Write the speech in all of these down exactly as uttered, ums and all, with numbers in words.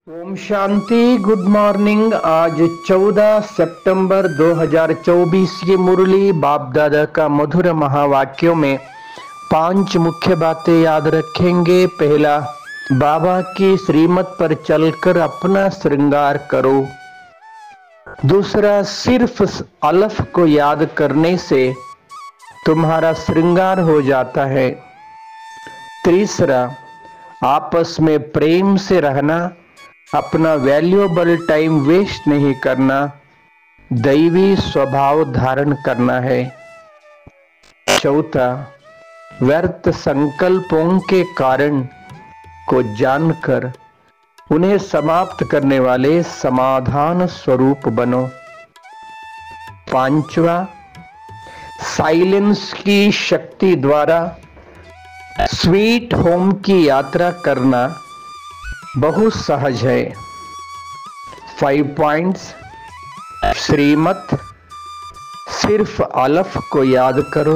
Om Shanti. Good morning. आज चौदह सितंबर दो हज़ार चौबीस की मुरली बाप दादा का मधुर महावाक्यों में पांच मुख्य बातें याद रखेंगे। पहला, बाबा की श्रीमत पर चलकर अपना श्रृंगार करो। दूसरा, सिर्फ अलफ को याद करने से तुम्हारा श्रृंगार हो जाता है। तीसरा, आपस में प्रेम से रहना, अपना वैल्यूएबल टाइम वेस्ट नहीं करना, दैवी स्वभाव धारण करना है। चौथा, व्यर्थ संकल्पों के कारण को जानकर उन्हें समाप्त करने वाले समाधान स्वरूप बनो। पांचवा, साइलेंस की शक्ति द्वारा स्वीट होम की यात्रा करना बहुत सहज है। Five points. श्रीमत, सिर्फ अलफ को याद करो,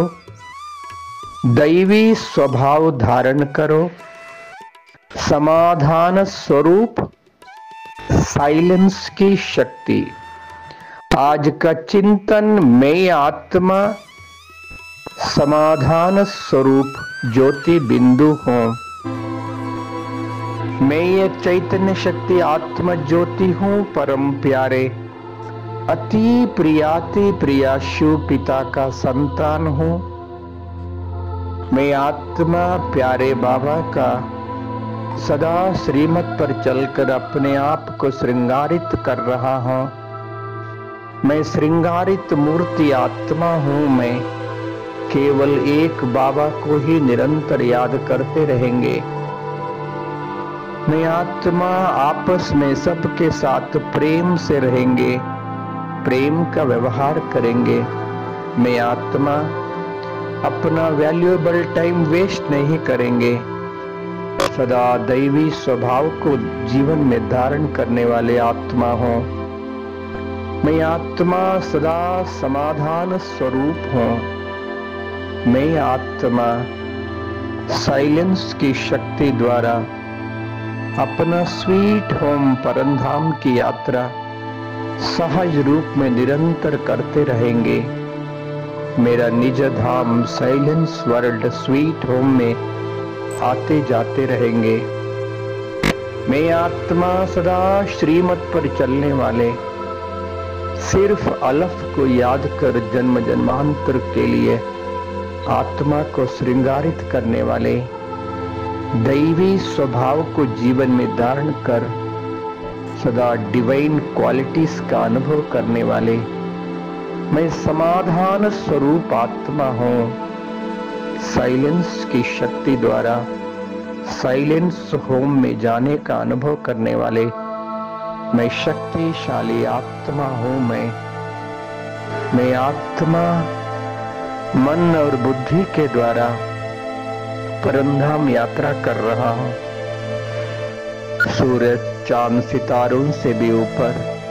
दैवी स्वभाव धारण करो, समाधान स्वरूप, साइलेंस की शक्ति। आज का चिंतन, मैं आत्मा समाधान स्वरूप ज्योति बिंदु हूं। मैं ये चैतन्य शक्ति आत्मा ज्योति हूँ, परम प्यारे अति प्रियाति प्रियाशु पिता का संतान हूँ। मैं आत्मा प्यारे बाबा का सदा श्रीमत पर चलकर अपने आप को श्रृंगारित कर रहा हूँ। मैं श्रृंगारित मूर्ति आत्मा हूँ। मैं केवल एक बाबा को ही निरंतर याद करते रहेंगे। मैं आत्मा आपस में सबके साथ प्रेम से रहेंगे, प्रेम का व्यवहार करेंगे। मैं आत्मा अपना वैल्यूएबल टाइम वेस्ट नहीं करेंगे। सदा दैवी स्वभाव को जीवन में धारण करने वाले आत्मा हूँ। मैं आत्मा सदा समाधान स्वरूप हूँ। मैं आत्मा साइलेंस की शक्ति द्वारा अपना स्वीट होम परमधाम की यात्रा सहज रूप में निरंतर करते रहेंगे। मेरा निज धाम साइलेंस वर्ल्ड स्वीट होम में आते जाते रहेंगे। मैं आत्मा सदा श्रीमत पर चलने वाले, सिर्फ अलफ को याद कर जन्म जन्मांतर के लिए आत्मा को श्रृंगारित करने वाले, दैवी स्वभाव को जीवन में धारण कर सदा डिवाइन क्वालिटीज का अनुभव करने वाले, मैं समाधान स्वरूप आत्मा हूँ। साइलेंस की शक्ति द्वारा साइलेंस होम में जाने का अनुभव करने वाले, मैं शक्तिशाली आत्मा हूँ। मैं मैं आत्मा मन और बुद्धि के द्वारा परमधाम यात्रा कर रहा हूं। सूरज चांद सितारों से भी ऊपर,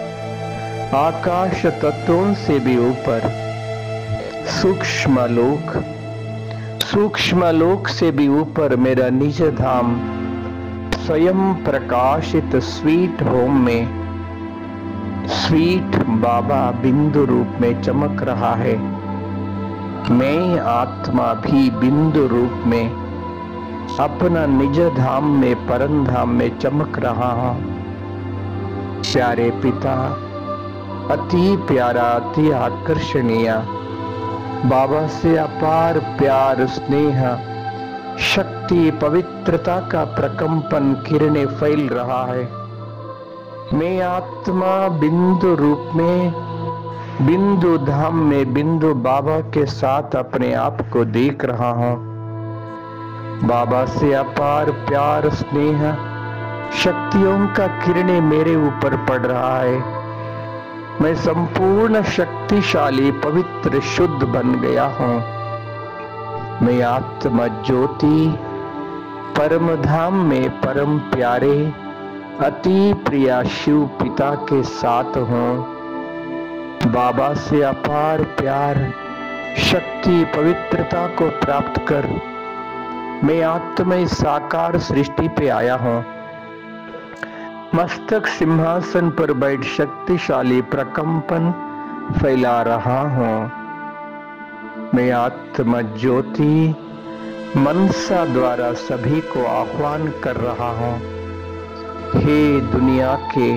आकाश तत्वों से भी ऊपर, सूक्ष्म लोक सूक्ष्म लोक से भी ऊपर मेरा निज धाम स्वयं प्रकाशित स्वीट होम में स्वीट बाबा बिंदु रूप में चमक रहा है। मैं आत्मा भी बिंदु रूप में अपना निज धाम में परम धाम में चमक रहा हूं। प्यारे पिता, अति प्यारा अति आकर्षणीय बाबा से अपार प्यार स्नेह शक्ति पवित्रता का प्रकंपन किरणें फैल रहा है। मैं आत्मा बिंदु रूप में बिंदु धाम में बिंदु बाबा के साथ अपने आप को देख रहा हूं। बाबा से अपार प्यार स्नेह शक्तियों का किरणें मेरे ऊपर पड़ रहा है। मैं संपूर्ण शक्तिशाली पवित्र शुद्ध बन गया हूँ। मैं आत्मा ज्योति परम धाम में परम प्यारे अति प्रिया शिव पिता के साथ हूँ। बाबा से अपार प्यार शक्ति पवित्रता को प्राप्त कर मैं आत्मा साकार सृष्टि पे आया हूँ। मस्तक सिंहासन पर बैठ शक्तिशाली प्रकंपन फैला रहा हूं। मैं आत्मा ज्योति मनसा द्वारा सभी को आह्वान कर रहा हूं। हे दुनिया के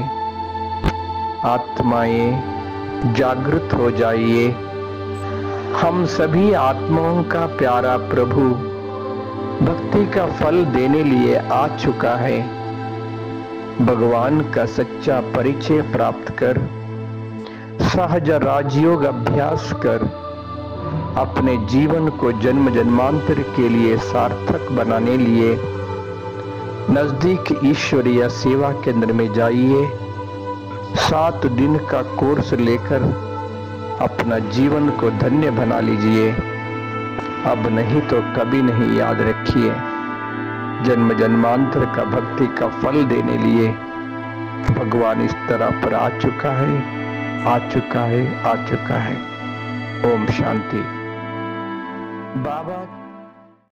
आत्माएं, जागृत हो जाइए। हम सभी आत्माओं का प्यारा प्रभु भक्ति का फल देने लिए आ चुका है। भगवान का सच्चा परिचय प्राप्त कर, सहज राजयोग अभ्यास कर, अपने जीवन को जन्म जन्मांतर के लिए सार्थक बनाने लिए नजदीक ईश्वरीय सेवा केंद्र में जाइए। सात दिन का कोर्स लेकर अपना जीवन को धन्य बना लीजिए। अब नहीं तो कभी नहीं, याद रखिए, जन्म जन्मांतर का भक्ति का फल देने लिए भगवान इस तरह पर आ चुका है, आ चुका है, आ चुका है। ओम शांति। बाबा